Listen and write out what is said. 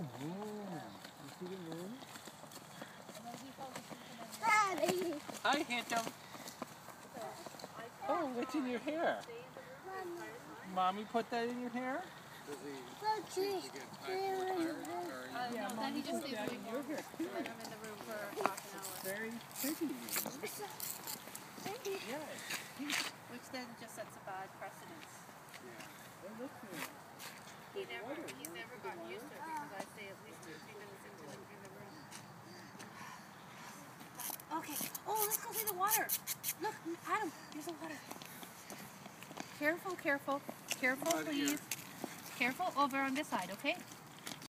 moon. You see the moon? Daddy. Hi, Handsome. Oh, what's in your hair? Mommy put that in your hair? Look, Yeah, No, then he just leaves that me in warm. your hair. Let him in the room for half an hour. Very pretty. Yes. Which then just sets a bad precedence. Oh, look here. He's never gotten used to it because I stay at least 15 minutes into the room. Okay. Oh, let's go see the water. Look, Adam, here's the water. Careful, careful. Careful, please. Careful over on this side, okay?